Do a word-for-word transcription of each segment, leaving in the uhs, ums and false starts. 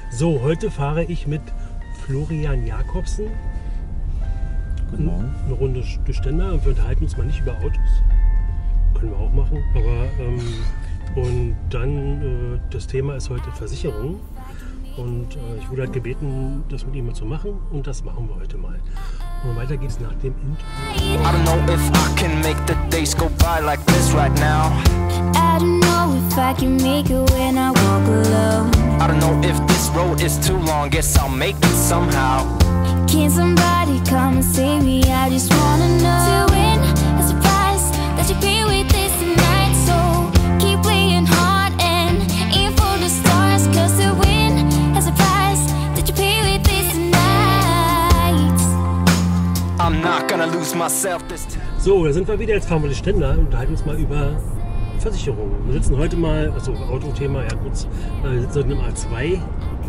So, heute fahre ich mit Florian Jakobsen Guten Morgen. eine Runde durch Stendal und wir unterhalten uns mal nicht über Autos. Können wir auch machen, aber ähm, und dann äh, das Thema ist heute Versicherung und äh, ich wurde halt gebeten, das mit ihm mal zu machen und das machen wir heute mal. Und weiter geht es nach dem Intro. I don't know if I can make the days go by like this right now. I don't know if I can make it when I walk alone. I don't know if this road is too long, guess I'll make it somehow. Can somebody come and save me? I just wanna know. To win a surprise that you be with this tonight. So keep playing hard and aim for the stars. Cause to win a surprise that you be with this tonight. I'm not gonna lose myself this time. So, da sind wir wieder. Jetzt fahren wir durch Stendal und unterhalten uns mal über Versicherungen. Wir sitzen heute mal, also Autothema, ja kurz, wir sitzen heute im A zwei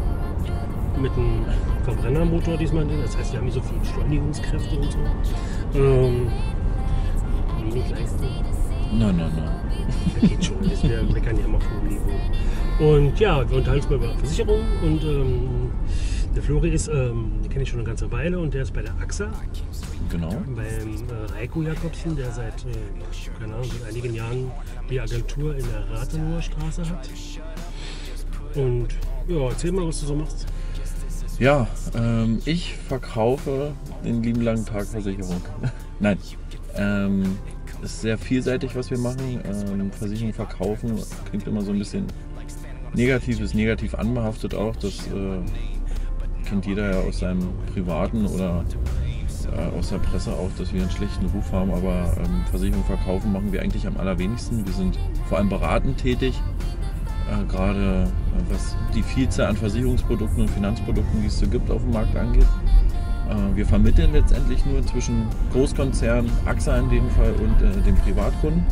mit einem Verbrennermotor diesmal. Das heißt, wir haben hier so viele Beschleunigungskräfte und so. Ähm, wenig Leistung. Nein, nein, nein. Das geht schon. Wir meckern ja immer auf hohem Niveau. Und ja, wir unterhalten uns mal über Versicherungen. Und ähm, der Flori ist, ähm, den kenne ich schon eine ganze Weile und der ist bei der A X A. Genau. Beim äh, Heiko Jakobsen, der seit, äh, keine Ahnung, seit einigen Jahren die Agentur in der Rathenower Straße hat. Und ja, erzähl mal, was du so machst. Ja, ähm, ich verkaufe den lieben langen Tag Versicherung. Nein, ähm, ist sehr vielseitig, was wir machen. Ähm, Versicherung verkaufen klingt immer so ein bisschen negativ, ist negativ anbehaftet auch. Das äh, kennt jeder ja aus seinem privaten oder äh, aus der Presse auch, dass wir einen schlechten Ruf haben. Aber ähm, Versicherung verkaufen machen wir eigentlich am allerwenigsten. Wir sind vor allem beratend tätig. Äh, gerade äh, was die Vielzahl an Versicherungsprodukten und Finanzprodukten, die es so gibt, auf dem Markt angeht. Äh, wir vermitteln letztendlich nur zwischen Großkonzernen, A X A in dem Fall, und äh, dem Privatkunden.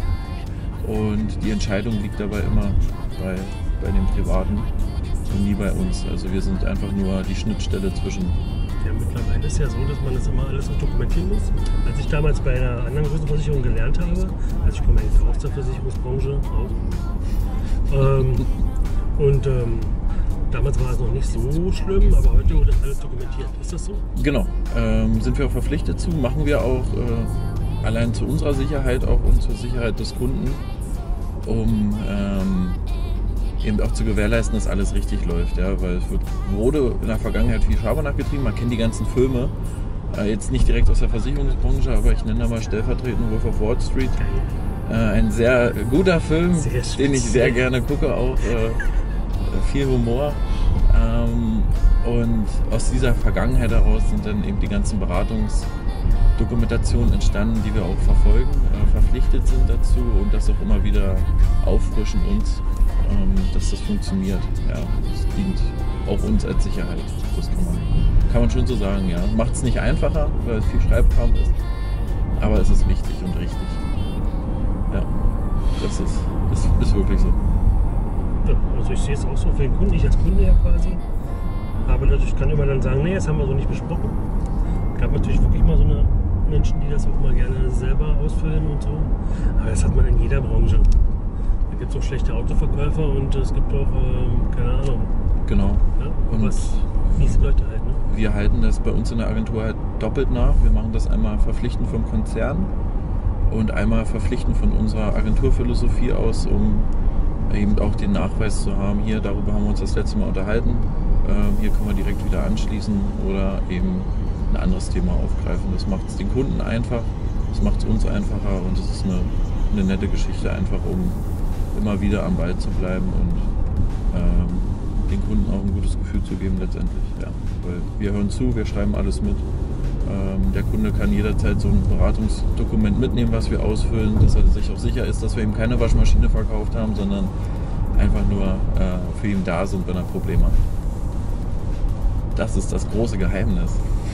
Und die Entscheidung liegt dabei immer bei, bei den Privaten und nie bei uns. Also wir sind einfach nur die Schnittstelle zwischen. Ja, mittlerweile ist ja so, dass man das immer alles so dokumentieren muss. Als ich damals bei einer anderen großen Versicherung gelernt habe, also ich komme eigentlich aus der Versicherungsbranche auch. Ähm, und ähm, damals war es noch nicht so schlimm, aber heute wird das alles dokumentiert. Ist das so? Genau, ähm, sind wir auch verpflichtet zu, machen wir auch äh, allein zu unserer Sicherheit auch und zur Sicherheit des Kunden, um ähm, eben auch zu gewährleisten, dass alles richtig läuft. Ja? Weil es wird, wurde in der Vergangenheit viel Schabernack getrieben, man kennt die ganzen Filme, äh, jetzt nicht direkt aus der Versicherungsbranche, aber ich nenne da mal stellvertretend Wolf of Wall Street. Äh, ein sehr guter Film, sehr den ich sehr gerne gucke, auch äh, viel Humor. Ähm, und aus dieser Vergangenheit heraus sind dann eben die ganzen Beratungsdokumentationen entstanden, die wir auch verfolgen, äh, verpflichtet sind dazu und das auch immer wieder auffrischen uns, ähm, dass das funktioniert. Ja, das dient auch uns als Sicherheit. Das kann man, kann man schon so sagen. Ja. Macht es nicht einfacher, weil es viel Schreibkram ist, aber es ist wichtig und richtig. Ja, das ist, ist, ist wirklich so. Ja, also ich sehe es auch so für den Kunden, ich als Kunde ja quasi. Aber natürlich kann immer dann sagen, nee, das haben wir so nicht besprochen. Es gab natürlich wirklich mal so eine Menschen, die das auch mal gerne selber ausfüllen und so. Aber das hat man in jeder Branche. Da gibt es auch schlechte Autoverkäufer und es gibt auch, ähm, keine Ahnung. Genau. Ja, Und was miese Leute halt. Ne? wir halten das bei uns in der Agentur halt doppelt nach. Wir machen das einmal verpflichtend vom Konzern und einmal verpflichtend von unserer Agenturphilosophie aus, um eben auch den Nachweis zu haben, hier, darüber haben wir uns das letzte Mal unterhalten, ähm, hier können wir direkt wieder anschließen oder eben ein anderes Thema aufgreifen. Das macht es den Kunden einfach, das macht es uns einfacher und es ist eine, eine nette Geschichte, einfach um immer wieder am Ball zu bleiben und ähm, den Kunden auch ein gutes Gefühl zu geben letztendlich. Ja. Weil wir hören zu, wir schreiben alles mit. Ähm, der Kunde kann jederzeit so ein Beratungsdokument mitnehmen, was wir ausfüllen, dass er sich auch sicher ist, dass wir ihm keine Waschmaschine verkauft haben, sondern einfach nur äh, für ihn da sind, wenn er Probleme hat. Das ist das große Geheimnis.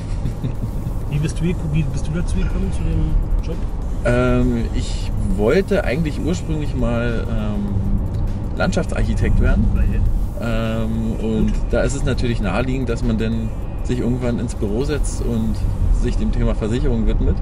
Wie bist du, wie bist du dazu gekommen, zu dem Job? Ähm, ich wollte eigentlich ursprünglich mal ähm, Landschaftsarchitekt werden. Ähm, und da ist es natürlich naheliegend, dass man dann sich irgendwann ins Büro setzt und sich dem Thema Versicherung widmet.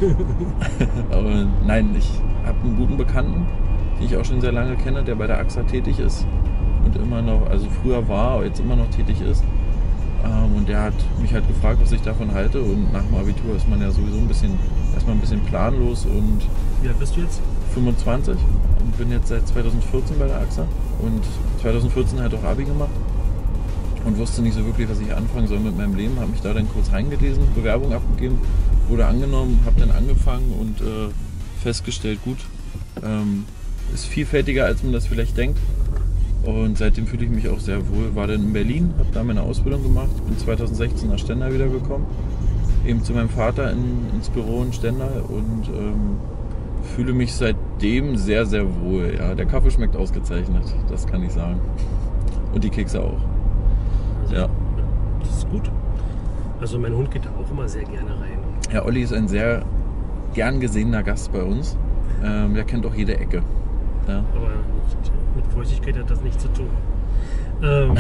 Aber nein, ich habe einen guten Bekannten, den ich auch schon sehr lange kenne, der bei der A X A tätig ist und immer noch, also früher war, jetzt immer noch tätig ist. Ähm, und der hat mich halt gefragt, was ich davon halte. Und nach dem Abitur ist man ja sowieso ein bisschen, erstmal ein bisschen planlos und Wie alt bist du jetzt? fünfundzwanzig und bin jetzt seit zweitausendvierzehn bei der A X A und zweitausendvierzehn halt auch Abi gemacht und wusste nicht so wirklich, was ich anfangen soll mit meinem Leben. Habe mich da dann kurz reingelesen, Bewerbung abgegeben, wurde angenommen, habe dann angefangen und äh, festgestellt, gut, ähm, ist vielfältiger, als man das vielleicht denkt. Und seitdem fühle ich mich auch sehr wohl. War dann in Berlin, habe da meine Ausbildung gemacht, bin zweitausendsechzehn nach Stendal wiedergekommen, eben zu meinem Vater in, ins Büro in Stendal und ähm, fühle mich seitdem sehr, sehr wohl. Ja, der Kaffee schmeckt ausgezeichnet, das kann ich sagen. Und die Kekse auch. Also, Ja. Das ist gut. Also mein Hund geht da auch immer sehr gerne rein. Ja, Olli ist ein sehr gern gesehener Gast bei uns. Ähm, der kennt auch jede Ecke. Ja. Aber mit Feuchtigkeit hat das nichts zu tun. Ähm,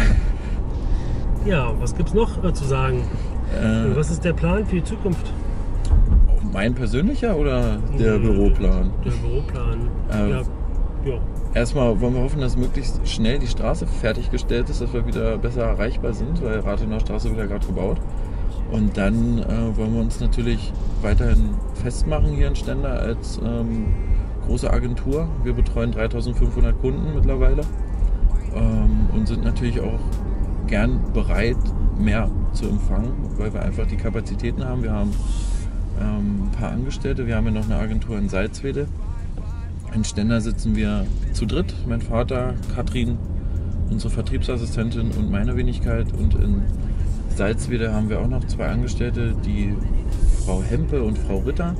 ja, was gibt's noch äh, zu sagen? Äh, Was ist der Plan für die Zukunft? mein persönlicher oder der Äh, Büroplan? Der Büroplan. Ähm, ja, ja. Erstmal wollen wir hoffen, dass möglichst schnell die Straße fertiggestellt ist, dass wir wieder besser erreichbar sind, weil Rathenaer Straße wird ja gerade gebaut. Und dann äh, wollen wir uns natürlich weiterhin festmachen hier in Stendal als ähm, große Agentur. Wir betreuen dreitausendfünfhundert Kunden mittlerweile ähm, und sind natürlich auch gern bereit, mehr zu empfangen, weil wir einfach die Kapazitäten haben. Wir haben ähm, ein paar Angestellte, wir haben ja noch eine Agentur in Salzwedel. In Stendal sitzen wir zu dritt, mein Vater, Katrin, unsere Vertriebsassistentin und meine Wenigkeit. Und in Salzwedel haben wir auch noch zwei Angestellte, die Frau Hempe und Frau Ritter.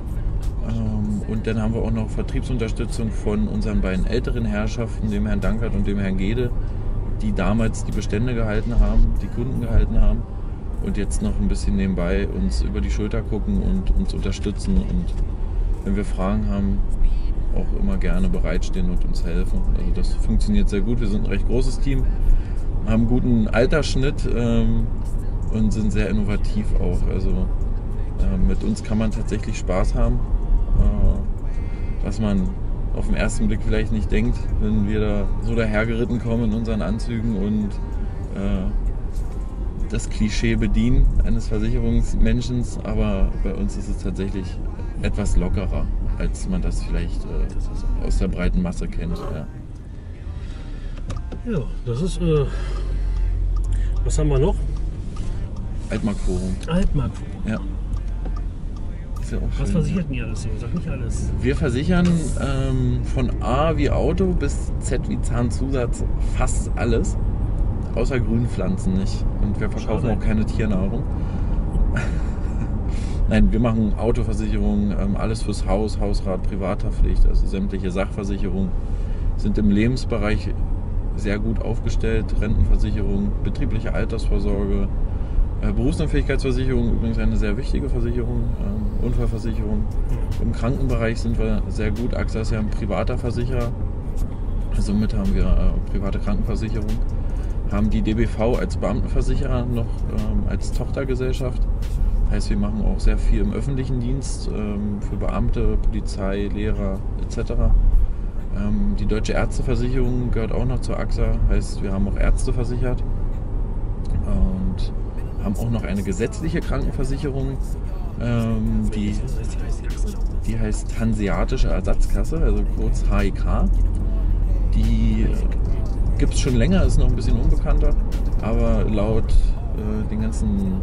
Ähm, und dann haben wir auch noch Vertriebsunterstützung von unseren beiden älteren Herrschaften, dem Herrn Dankert und dem Herrn Gede, die damals die Bestände gehalten haben, die Kunden gehalten haben und jetzt noch ein bisschen nebenbei uns über die Schulter gucken und uns unterstützen und wenn wir Fragen haben, auch immer gerne bereitstehen und uns helfen. Also das funktioniert sehr gut. Wir sind ein recht großes Team, haben einen guten Altersschnitt ähm, und sind sehr innovativ auch. Also äh, mit uns kann man tatsächlich Spaß haben, äh, was man auf den ersten Blick vielleicht nicht denkt, wenn wir da so dahergeritten kommen in unseren Anzügen und äh, das Klischee bedienen eines Versicherungsmenschen, aber bei uns ist es tatsächlich etwas lockerer, als man das vielleicht äh, aus der breiten Masse kennt. Ja, Ja, das ist. Äh, was haben wir noch? Altmarktforum. Altmarkt. Ja. Ist ja auch Was schön, versichert ja. denn ihr alles so? Sag nicht alles. Wir versichern ähm, von A wie Auto bis Z wie Zahnzusatz fast alles. Außer Grünpflanzen nicht. Und wir verkaufen Schade. auch keine Tiernahrung. Nein, wir machen Autoversicherung, ähm, alles fürs Haus, Hausrat, Privathaftpflicht, also sämtliche Sachversicherungen. Sind im Lebensbereich sehr gut aufgestellt. Rentenversicherung, betriebliche Altersvorsorge, äh, Berufsunfähigkeitsversicherung, übrigens eine sehr wichtige Versicherung, ähm, Unfallversicherung. Im Krankenbereich sind wir sehr gut. A X A ist ja ein privater Versicherer. Somit haben wir äh, private Krankenversicherung. Haben die D B V als Beamtenversicherer noch ähm, als Tochtergesellschaft. Heißt, wir machen auch sehr viel im öffentlichen Dienst ähm, für Beamte, Polizei, Lehrer et cetera. Ähm, die Deutsche Ärzteversicherung gehört auch noch zur A X A. Heißt, wir haben auch Ärzte versichert und haben auch noch eine gesetzliche Krankenversicherung, ähm, die, die heißt Hanseatische Ersatzkasse, also kurz H E K. Die gibt es schon länger, ist noch ein bisschen unbekannter, aber laut äh, den ganzen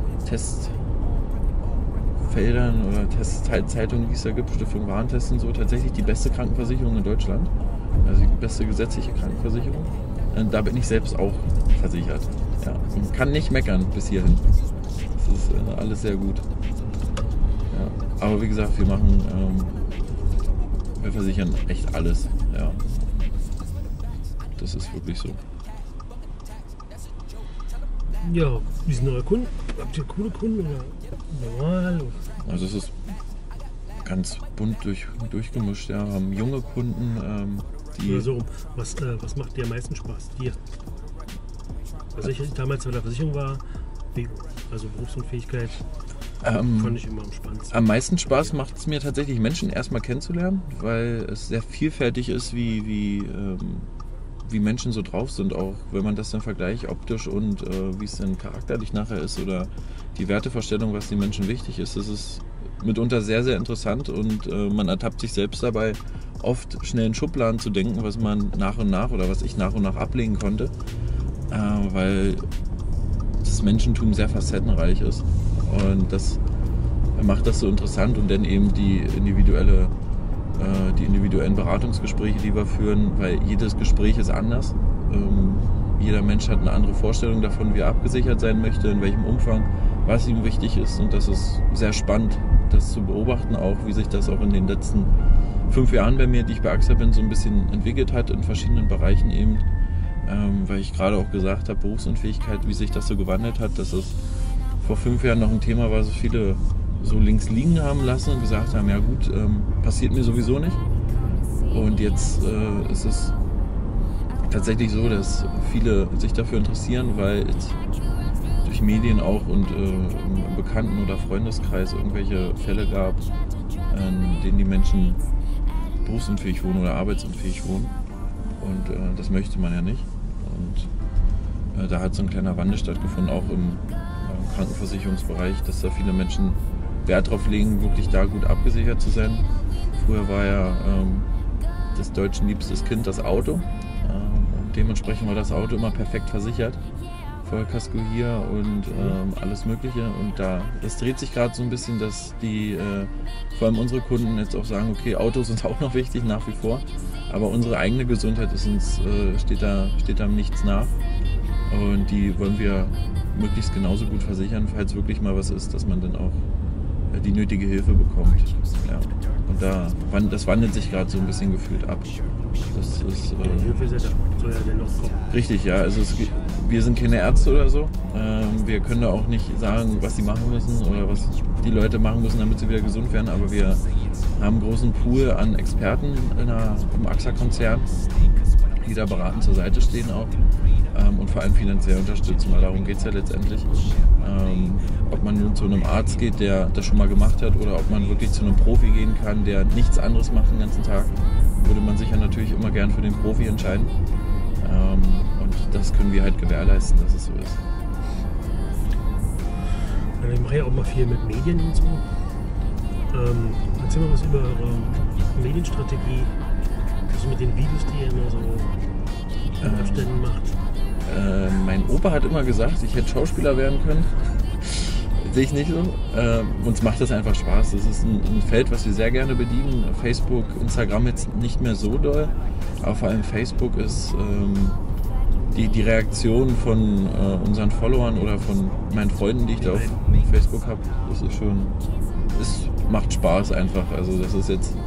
Testfeldern oder Testzeitungen, die es da gibt, Stiftung Warentest und so, tatsächlich die beste Krankenversicherung in Deutschland, also die beste gesetzliche Krankenversicherung. Und da bin ich selbst auch versichert. Ja, und kann nicht meckern bis hierhin. Das ist äh, alles sehr gut. Ja, aber wie gesagt, wir machen, ähm, wir versichern echt alles. Ja. Das ist wirklich so. Ja, wie sind eure Kunden? Habt ihr coole Kunden oder normal? Also es ist ganz bunt durch, durchgemischt. Ja. Wir haben junge Kunden, ähm, die... Oder so rum. Was, äh, was macht dir am meisten Spaß? Dir? Also ich damals bei der Versicherung war, B U, also Berufsunfähigkeit, Ähm, fand ich immer am spannendsten. Am meisten Spaß macht es mir tatsächlich, Menschen erstmal kennenzulernen, weil es sehr vielfältig ist, wie, wie, ähm, wie Menschen so drauf sind, auch wenn man das dann vergleicht optisch und äh, wie es dann charakterlich nachher ist oder die Wertevorstellung, was den Menschen wichtig ist. Das ist mitunter sehr, sehr interessant und äh, man ertappt sich selbst dabei, oft schnell in Schubladen zu denken, was man nach und nach oder was ich nach und nach ablegen konnte, äh, weil das Menschentum sehr facettenreich ist und das macht das so interessant und dann eben die individuelle, äh, die individuellen Beratungsgespräche, die wir führen, weil jedes Gespräch ist anders. Ähm, jeder Mensch hat eine andere Vorstellung davon, wie er abgesichert sein möchte, in welchem Umfang, was ihm wichtig ist und das ist sehr spannend, das zu beobachten, auch wie sich das auch in den letzten fünf Jahren bei mir, die ich bei A X A bin, so ein bisschen entwickelt hat in verschiedenen Bereichen eben, ähm, weil ich gerade auch gesagt habe, Berufsunfähigkeit, wie sich das so gewandelt hat, dass es vor fünf Jahren noch ein Thema war, so viele so links liegen haben lassen und gesagt haben, ja gut, ähm, passiert mir sowieso nicht. Und jetzt äh, ist es tatsächlich so, dass viele sich dafür interessieren, weil es durch Medien auch und äh, im Bekannten- oder Freundeskreis irgendwelche Fälle gab, in denen die Menschen berufsunfähig wohnen oder arbeitsunfähig wohnen. Und äh, das möchte man ja nicht. Und äh, da hat so ein kleiner Wandel stattgefunden, auch im äh, Krankenversicherungsbereich, dass da viele Menschen Wert drauf legen, wirklich da gut abgesichert zu sein. Früher war ja ähm, das Deutschen liebstes Kind das Auto. Ähm, und dementsprechend war das Auto immer perfekt versichert. Vollkasko hier und ähm, alles Mögliche. Und da, das dreht sich gerade so ein bisschen, dass die, äh, vor allem unsere Kunden jetzt auch sagen, okay, Autos sind auch noch wichtig, nach wie vor. Aber unsere eigene Gesundheit ist uns, äh, steht da, steht da nichts nach. Und die wollen wir möglichst genauso gut versichern, falls wirklich mal was ist, dass man dann auch die nötige Hilfe bekommt. Ja. Und da, das wandelt sich gerade so ein bisschen gefühlt ab. Das ist, äh, Die Hilfe ist ja da, soll ja dennoch kommen. Richtig, ja. Also es, wir sind keine Ärzte oder so. Ähm, wir können da auch nicht sagen, was sie machen müssen oder was die Leute machen müssen, damit sie wieder gesund werden. Aber wir haben einen großen Pool an Experten in der, im A X A-Konzern, die da beratend zur Seite stehen auch. Ähm, und vor allem finanziell unterstützen, weil darum geht es ja letztendlich. Ähm, ob man nun zu einem Arzt geht, der das schon mal gemacht hat, oder ob man wirklich zu einem Profi gehen kann, der nichts anderes macht den ganzen Tag, würde man sich ja natürlich immer gern für den Profi entscheiden. Ähm, und das können wir halt gewährleisten, dass es so ist. Ja, ich mache ja auch mal viel mit Medien und so. Ähm, erzähl mal was über eure Medienstrategie, also mit den Videos, die ihr immer so in Ähm. Abständen macht. Äh, mein Opa hat immer gesagt, ich hätte Schauspieler werden können. Sehe ich nicht so. Äh, uns macht das einfach Spaß. Das ist ein, ein Feld, was wir sehr gerne bedienen. Facebook, Instagram jetzt nicht mehr so doll, aber vor allem Facebook ist ähm, die, die Reaktion von äh, unseren Followern oder von meinen Freunden, die ich da auf Facebook habe. Das ist schon, es macht Spaß einfach. Also das ist jetzt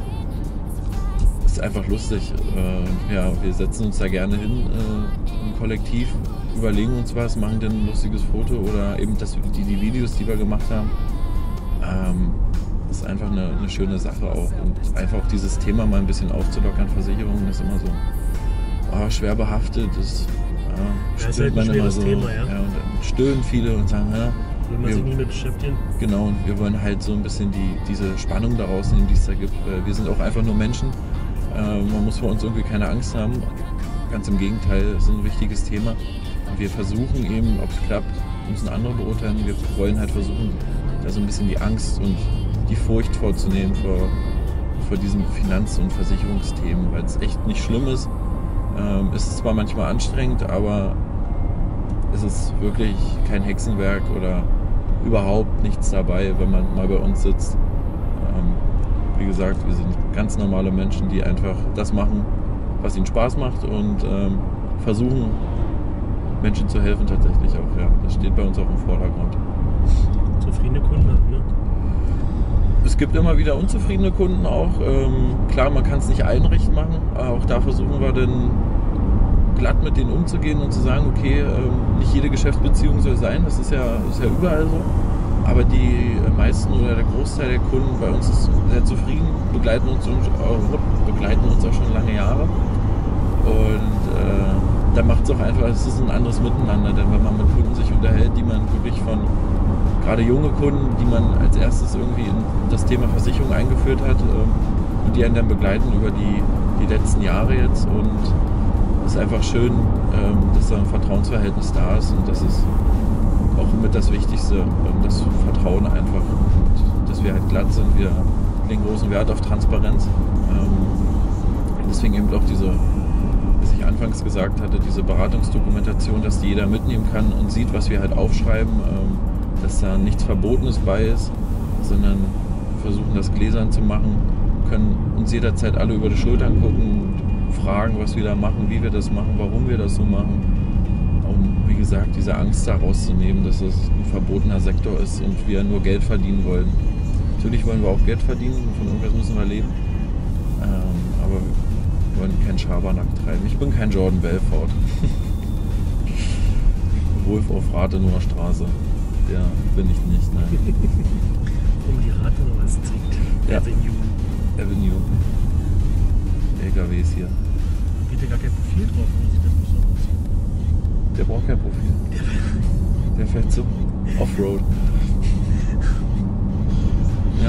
ist einfach lustig. Äh, ja, wir setzen uns da gerne hin äh, im Kollektiv, überlegen uns was, machen dann ein lustiges Foto oder eben das, die, die Videos, die wir gemacht haben. Ähm, das ist einfach eine, eine schöne Sache auch. Und einfach auch dieses Thema mal ein bisschen aufzulockern, Versicherungen ist immer so oh, schwer behaftet. Das, ja, Ja, ist halt ein schweres so, Thema, ja. ja. Und dann stöhnen viele und sagen, ja, Will man wir, sich nie mit beschäftigen. genau, und wir wollen halt so ein bisschen die, diese Spannung daraus nehmen, die es da gibt. Wir sind auch einfach nur Menschen. Äh, man muss vor uns irgendwie keine Angst haben. Ganz im Gegenteil, es ist ein wichtiges Thema. Und wir versuchen eben, ob es klappt, müssen andere beurteilen. Wir wollen halt versuchen, da so ein bisschen die Angst und die Furcht vorzunehmen vor, vor diesen Finanz- und Versicherungsthemen, weil es echt nicht schlimm ist. Ähm, es ist zwar manchmal anstrengend, aber es ist wirklich kein Hexenwerk oder überhaupt nichts dabei, wenn man mal bei uns sitzt. Ähm, wie gesagt, wir sind ganz normale Menschen, die einfach das machen, was ihnen Spaß macht und ähm, versuchen, Menschen zu helfen tatsächlich auch. Ja. Das steht bei uns auch im Vordergrund. Zufriedene Kunden haben, ne? Es gibt immer wieder unzufriedene Kunden auch. Ähm, klar, man kann es nicht allen recht machen, aber auch da versuchen wir dann glatt mit denen umzugehen und zu sagen, okay, ähm, nicht jede Geschäftsbeziehung soll sein, das ist ja, ist ja überall so. Aber die meisten oder der Großteil der Kunden bei uns ist sehr zufrieden, begleiten uns, äh, begleiten uns auch schon lange Jahre. Und äh, da macht es auch einfach, es ist ein anderes Miteinander, denn wenn man mit Kunden sich unterhält, die man wirklich von, gerade junge Kunden, die man als erstes irgendwie in das Thema Versicherung eingeführt hat äh, und die einen dann begleiten über die, die letzten Jahre jetzt und ist einfach schön, ähm, dass da ein Vertrauensverhältnis da ist und das ist auch mit das Wichtigste, ähm, das Vertrauen einfach, und dass wir halt glatt sind. Wir legen großen Wert auf Transparenz. Ähm, deswegen eben auch diese, was ich anfangs gesagt hatte, diese Beratungsdokumentation, dass die jeder mitnehmen kann und sieht, was wir halt aufschreiben, ähm, dass da nichts Verbotenes bei ist, sondern versuchen das gläsern zu machen, können uns jederzeit alle über die Schultern gucken und fragen, was wir da machen, wie wir das machen, warum wir das so machen. Um, wie gesagt, diese Angst da rauszunehmen, dass es ein verbotener Sektor ist und wir nur Geld verdienen wollen. Natürlich wollen wir auch Geld verdienen, von irgendwas müssen wir leben, ähm, aber wir wollen keinen Schabernack treiben. Ich bin kein Jordan Belfort. Wolf auf Rathenower Straße. Ja, bin ich nicht, nein. Um die Rathenower Street. Ja. Avenue. Avenue. L K Ws hier. Bietet gar kein Profil drauf, oder sieht das nicht so aus? Der braucht kein Profil. Der fährt so Offroad. Ja.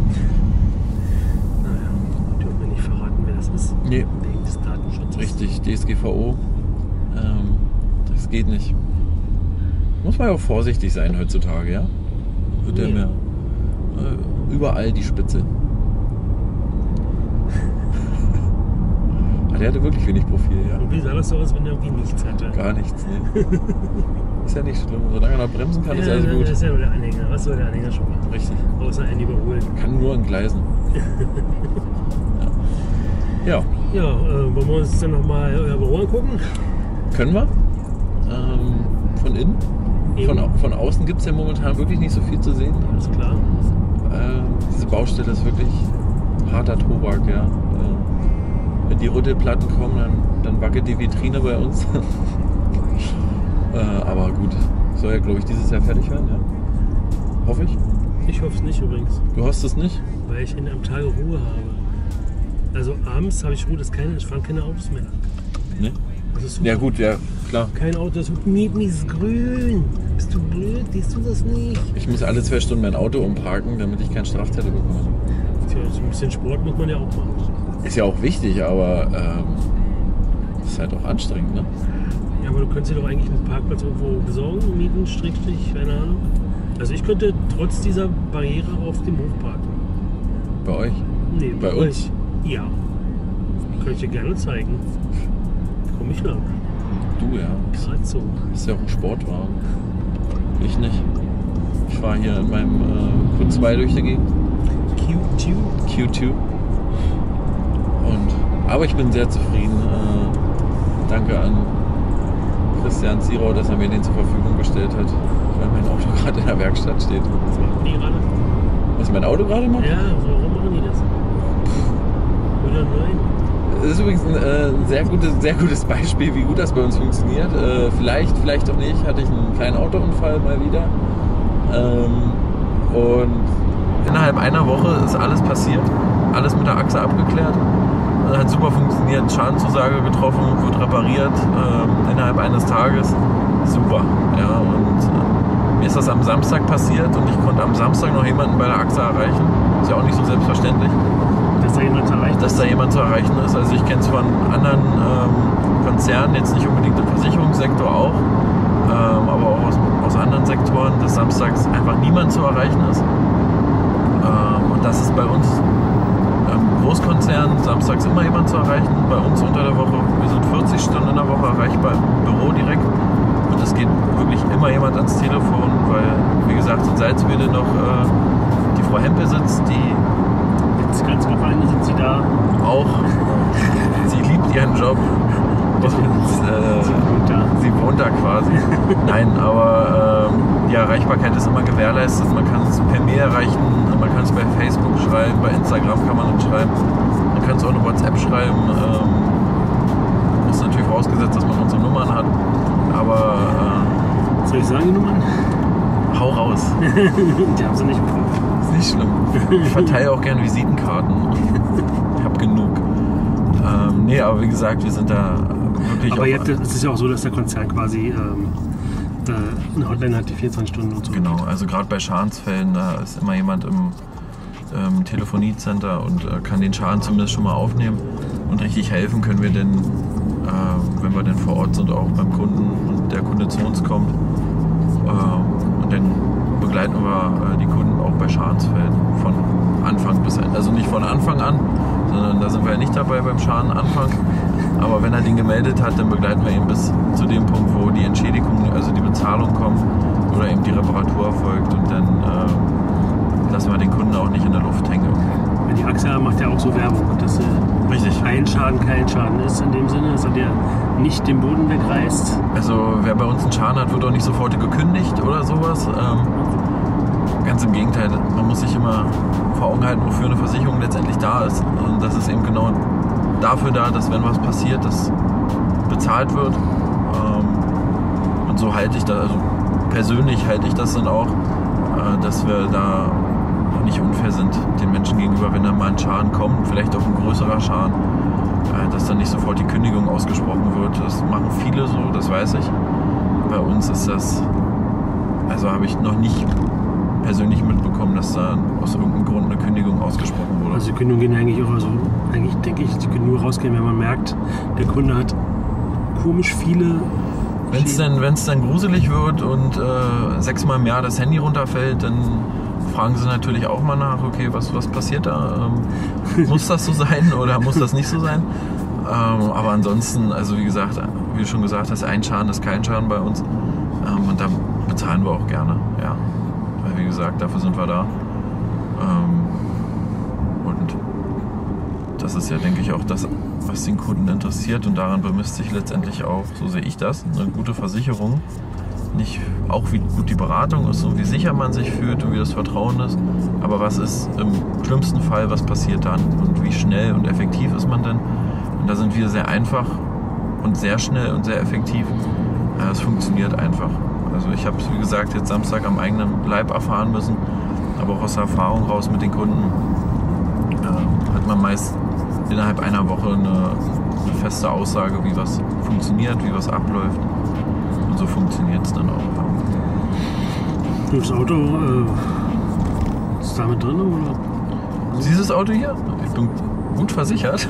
Naja, dürfen wir nicht verraten, wer das ist. Nee. Wegen des Datenschutzes. Richtig, D S G V O. Ähm, das geht nicht. Muss man ja auch vorsichtig sein heutzutage, ja? Wird der Nee. mehr. Äh, überall die Spitze. Ah, der hatte wirklich wenig Profil, ja. Und wie sah das so aus, wenn er irgendwie nichts hatte? Gar nichts, ne. Ist ja nicht schlimm. Solange er noch bremsen kann, ist Ja, alles das gut. ist ja nur der Anhänger. Was soll der Anhänger schon machen? Richtig. Außer einen überholen. Kann nur in Gleisen. Ja. Ja, Ja, äh, wollen wir uns dann nochmal euer Büro angucken? können wir. Ähm, von innen. Von, au- von außen gibt es ja momentan wirklich nicht so viel zu sehen. Alles klar. Ähm, diese Baustelle ist wirklich harter Tobak, ja. Ähm, wenn die Rüttelplatten kommen, dann, dann wackelt die Vitrine bei uns. äh, aber gut, soll ja, glaube ich, dieses Jahr fertig werden, ja. Hoffe ich. Ich hoffe es nicht übrigens, Du hoffst es nicht? weil ich in am Tage Ruhe habe. Also abends habe ich Ruhe, dass keine, es fahren keine Autos mehr lang. Ne? Das ist super. Ja gut, ja, klar. Kein Auto, das Mieten ist grün. Bist du blöd? Siehst du das nicht? Ich muss alle zwei Stunden mein Auto umparken, damit ich keinen Strafzettel bekomme. Tja, so ein bisschen Sport muss man ja auch machen. Ist ja auch wichtig, aber ähm, ist halt auch anstrengend, ne? Ja, aber du könntest dir doch eigentlich einen Parkplatz irgendwo besorgen, mieten, Strickstrich, keine Ahnung. Also ich könnte trotz dieser Barriere auf dem Hof parken. Bei euch? Nee, Bei uns? euch. Ja. Kann ich dir gerne zeigen. Komm ich lang. Du, ja. Gerade so. Ist ja auch ein Sportwagen. Ich nicht. Ich fahre hier in meinem äh, Q zwei durch die Gegend. Q zwei. Q zwei. Und, aber ich bin sehr zufrieden. Äh, danke an Christian Zierau, dass er mir den zur Verfügung gestellt hat, weil mein Auto gerade in der Werkstatt steht. Was machen die gerade? Was mein Auto gerade macht? Ja, warum machen die das? Oder nein? Das ist übrigens ein äh, sehr, gutes, sehr gutes Beispiel, wie gut das bei uns funktioniert. Äh, vielleicht, vielleicht auch nicht, hatte ich einen kleinen Autounfall mal wieder. Ähm, und innerhalb einer Woche ist alles passiert, alles mit der Achse abgeklärt. Hat super funktioniert, Schadenzusage getroffen, wird repariert ähm, innerhalb eines Tages. Super. Ja, und äh, mir ist das am Samstag passiert und ich konnte am Samstag noch jemanden bei der Achse erreichen. Ist ja auch nicht so selbstverständlich, Dass da jemand erreicht dass da jemand zu erreichen ist. Also ich kenne es von anderen ähm, Konzernen, jetzt nicht unbedingt im Versicherungssektor auch, ähm, aber auch aus, aus anderen Sektoren, dass samstags einfach niemand zu erreichen ist. Ähm, und das ist bei uns ähm, Großkonzern, samstags immer jemand zu erreichen. Bei uns unter der Woche, wir sind vierzig Stunden in der Woche erreichbar im Büro direkt. Und es geht wirklich immer jemand ans Telefon, weil, wie gesagt, in Salzwedel noch äh, die Frau Hempel sitzt, die Das ganze Wochenende sind sie da. auch, sie liebt ihren Job. Und, äh, Sie wohnt da. sie wohnt da quasi. Nein, aber ähm, die Erreichbarkeit ist immer gewährleistet. Man kann es per Mail erreichen, man kann es bei Facebook schreiben, bei Instagram kann man es schreiben. Man kann es auch eine WhatsApp schreiben. Ähm, muss natürlich vorausgesetzt, dass man unsere Nummern hat. Aber äh, Soll ich sagen, die Nummern? hau raus. Die haben sie nicht bekommen. Ist nicht schlimm. Ich verteile auch gerne Visitenkarten. Ich habe genug. Ähm, nee, aber wie gesagt, wir sind da wirklich Aber auf- jetzt, es ist ja auch so, dass der Konzern quasi ähm, da eine Hotline hat, die vierundzwanzig Stunden und so. Genau, also gerade bei Schadensfällen, da ist immer jemand im ähm, Telefoniecenter und äh, kann den Schaden zumindest schon mal aufnehmen. Und richtig helfen können wir denn äh, wenn wir dann vor Ort sind, auch beim Kunden und der Kunde zu uns kommt. Äh, und dann begleiten wir äh, die Kunden auch bei Schadensfällen von Anfang bis Ende. Also nicht von Anfang an, sondern da sind wir ja nicht dabei beim Schadenanfang. Aber wenn er den gemeldet hat, dann begleiten wir ihn bis zu dem Punkt, wo die Entschädigung, also die Bezahlung kommt oder eben die Reparatur erfolgt. Und dann äh, lassen wir den Kunden auch nicht in der Luft hängen. Ja, die AXA macht ja auch so Werbung, dass äh, Richtig. ein Schaden kein Schaden ist in dem Sinne, dass er dir nicht den Boden wegreißt. Also wer bei uns einen Schaden hat, wird auch nicht sofort gekündigt oder sowas. Ähm, ganz im Gegenteil, man muss sich immer vor Augen halten, wofür eine Versicherung letztendlich da ist. Und das ist eben genau dafür da, dass wenn was passiert, das bezahlt wird. Ähm, und so halte ich das, also persönlich halte ich das dann auch, äh, dass wir da nicht unfair sind den Menschen gegenüber, wenn da mal ein Schaden kommt, vielleicht auch ein größerer Schaden, äh, dass dann nicht sofort die Kündigung ausgesprochen wird. Das machen viele so, das weiß ich. Bei uns ist das, also habe ich noch nicht persönlich mitbekommen, dass da aus irgendeinem Grund eine Kündigung ausgesprochen wurde. Also die Kündigungen gehen eigentlich auch, also eigentlich denke ich, die können nur rausgehen, wenn man merkt, der Kunde hat komisch viele. Wenn es dann, wenn's dann gruselig wird und äh, sechsmal im Jahr das Handy runterfällt, dann fragen sie natürlich auch mal nach, okay, was, was passiert da? Ähm, muss das so sein oder muss das nicht so sein? Ähm, aber ansonsten, also wie gesagt, wie du schon gesagt hast, ein Schaden ist kein Schaden bei uns. Ähm, und da bezahlen wir auch gerne, ja. Weil wie gesagt, dafür sind wir da. Ähm, und das ist ja, denke ich, auch das, was den Kunden interessiert. Und daran bemisst sich letztendlich auch, so sehe ich das, eine gute Versicherung. Nicht auch wie gut die Beratung ist und wie sicher man sich fühlt und wie das Vertrauen ist, aber was ist im schlimmsten Fall, was passiert dann und wie schnell und effektiv ist man denn? Und da sind wir sehr einfach und sehr schnell und sehr effektiv. Ja, es funktioniert einfach. Also ich habe es, wie gesagt, jetzt Samstag am eigenen Leib erfahren müssen, aber auch aus der Erfahrung raus mit den Kunden äh, hat man meist innerhalb einer Woche eine, eine feste Aussage, wie was funktioniert, wie was abläuft. Und so funktioniert es dann auch. Das Auto äh, ist da mit drin, oder? Dieses Auto hier? Ich bin gut versichert.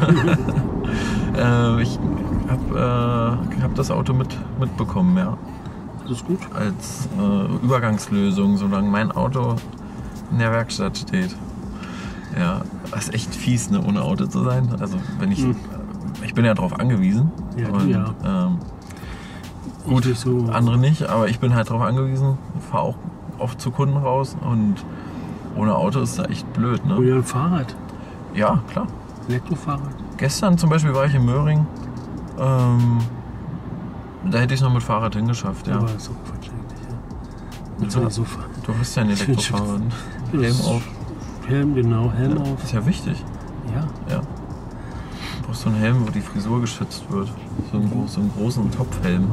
äh, ich habe äh, hab das Auto mit, mitbekommen, ja. Das ist gut. Als äh, Übergangslösung, solange mein Auto in der Werkstatt steht. Ja, das ist echt fies, ne, ohne Auto zu sein. Also wenn ich, mhm. ich bin ja darauf angewiesen. Ja, und, ja. Ähm, gut, nicht so. Andere nicht, aber ich bin halt darauf angewiesen, fahre auch oft zu Kunden raus und ohne Auto ist da echt blöd. Ne? Oder ein Fahrrad. Ja, klar. Elektrofahrrad. Gestern zum Beispiel war ich in Möhring. Ähm, da hätte ich es noch mit Fahrrad hingeschafft, ja. Aber das ist auch Quatsch eigentlich, ja. Du, so fahren. du hast ja ein Elektrofahrrad. Helm auf. Helm, genau, Helm ja, auf. Ist ja wichtig. Ja. Ja. Du brauchst so einen Helm, wo die Frisur geschützt wird. So einen, so einen großen Topfhelm.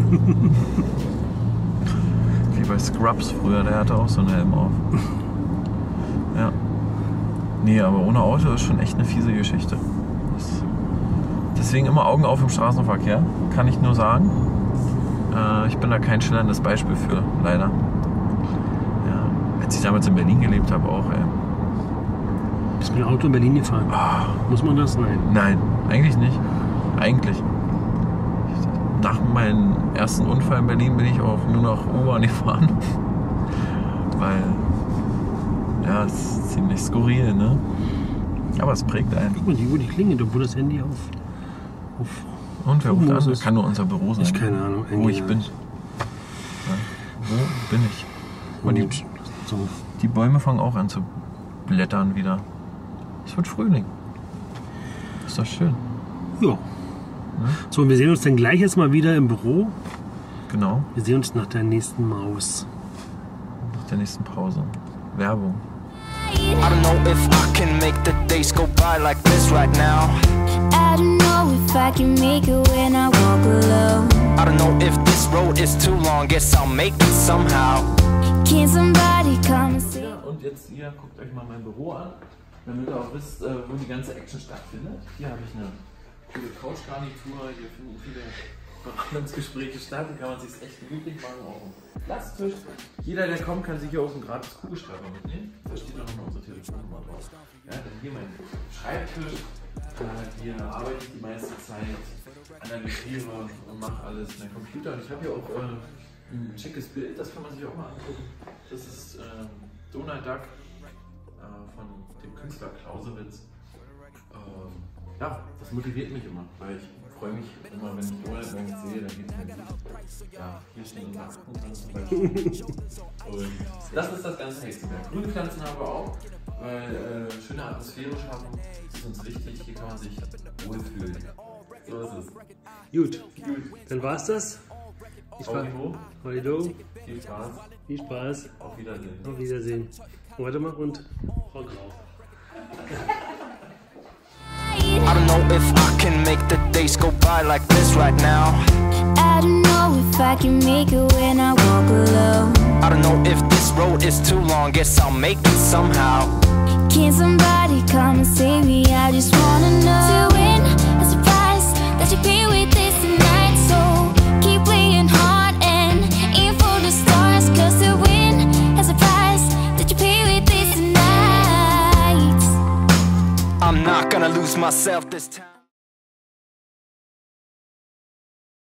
Wie bei Scrubs früher, der hatte auch so einen Helm auf. Ja. Nee, aber ohne Auto ist schon echt eine fiese Geschichte. Das, deswegen immer Augen auf im Straßenverkehr, kann ich nur sagen. Äh, ich bin da kein schillerndes Beispiel für, leider. Ja. Als ich damals in Berlin gelebt habe auch, ey. Bist du mit dem Auto in Berlin gefahren? Oh. Muss man das? Nein. Nein, eigentlich nicht. Eigentlich. Nach meinem ersten Unfall in Berlin bin ich auch nur noch U-Bahn gefahren. Weil, ja, es ist ziemlich skurril, ne? Aber es prägt einen. Guck mal, die, wo die klingelt, obwohl das Handy auf... auf Und wer ruft an? Das kann nur unser Büro sein. Ich keine Ahnung. Wo ich bin. Ja. Wo bin ich? Und die, so. die Bäume fangen auch an zu blättern wieder. Es wird Frühling. Ist doch schön. Ja. Ja. So, wir sehen uns dann gleich jetzt mal wieder im Büro. Genau. Wir sehen uns nach der nächsten Maus. Nach der nächsten Pause. Werbung. I don't know if I can make the days go by like this right now. I don't know if I can make it when I walk alone. I don't know if this road is too long. Guess I'll make it somehow. Can somebody come and see? Und jetzt hier, guckt euch mal mein Büro an, damit ihr auch wisst, wo die ganze Action stattfindet. Hier habe ich eine coole Couchgarnitur, hier finden viele Beratungsgespräche statt, und kann man sich echt gemütlich machen. Auch einen Platstisch. Jeder, der kommt, kann sich hier auch einen gratis Kugelschreiber mitnehmen. Da steht auch nochmal unsere Telefonnummer drauf. Ja, dann hier mein Schreibtisch. äh, hier arbeite ich die meiste Zeit, analysiere und mache alles in der Computer. Und ich habe hier auch äh, ein schickes Bild, das kann man sich auch mal angucken. Das ist äh, Donald Duck äh, von dem Künstler Clausewitz. Ähm, ja, das motiviert mich immer, weil ich freue mich immer, wenn ich Donald morgens sehe, dann geht es mir gut. Ja, hier stehen unsere Akten zum Beispiel. Und das ist das ganze Hexenwerk. Grüne Pflanzen haben wir auch, weil äh, schöne Atmosphäre schaffen, das ist uns wichtig, hier kann man sich wohlfühlen. So ist es. Gut, Gut. dann war's das. Ich war Audio. Holido. Viel Spaß. Viel Spaß. Auf Wiedersehen. Auf Wiedersehen. Und warte mal und Rock drauf. I don't know if I can make the days go by like this right now. I don't know if I can make it when I walk alone. I don't know if this road is too long, guess I'll make it somehow. Can somebody come and save me? I just wanna know. To win a surprise that you be with this tonight. So keep playing hard and aim for the stars. Cause to win a surprise that you be with this tonight. I'm not gonna lose myself this time.